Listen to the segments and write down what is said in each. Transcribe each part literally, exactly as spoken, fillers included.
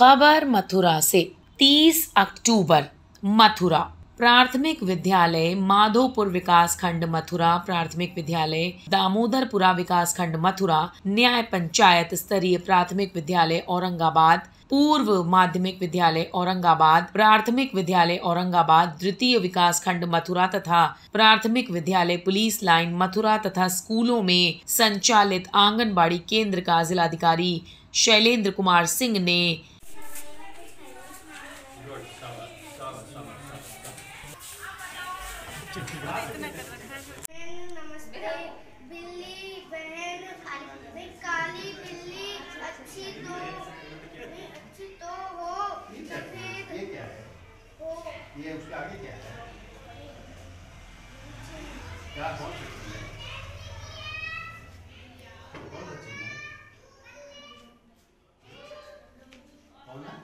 खबर मथुरा से। तीस अक्टूबर मथुरा प्राथमिक विद्यालय माधोपुर विकास खंड मथुरा, प्राथमिक विद्यालय दामोदरपुरा विकास खंड मथुरा, न्याय पंचायत स्तरीय प्राथमिक विद्यालय औरंगाबाद, पूर्व माध्यमिक विद्यालय औरंगाबाद, प्राथमिक विद्यालय औरंगाबाद, द्वितीय विकास खंड मथुरा तथा प्राथमिक विद्यालय पुलिस लाइन मथुरा तथा स्कूलों में संचालित आंगनबाड़ी केंद्र का जिलाधिकारी शैलेंद्र कुमार सिंह ने नमस्ते। बिल्ली बहन काली बिल्ली अच्छी तो अच्छी तो हो, सफेद ये क्या है? हो। ये उसके आगे क्या है? क्या कौन सी चीज़ है? कौन सी चीज़ है? कौन है?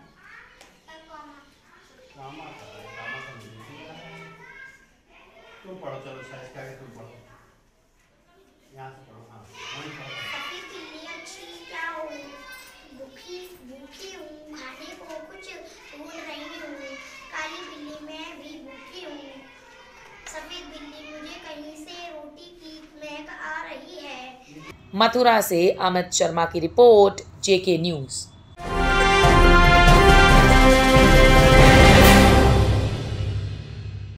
कामा का है, कामा का नहीं है। तुम पढ़ो, चलो साइज का आगे तुम पढ़ो। यहाँ से पढ़ो, हाँ वहीं पढ़ो। सफेद बिल्ली अच्छी क्या हो, भूखी भूखी हूँ, खाने को कुछ ढूंढ रही हूँ। काली बिल्ली मैं भी भूखी हूँ, सफेद बिल्ली मुझे कहीं से रोटी की महक आ रही है। मथुरा से अमित शर्मा की रिपोर्ट, जेके न्यूज़।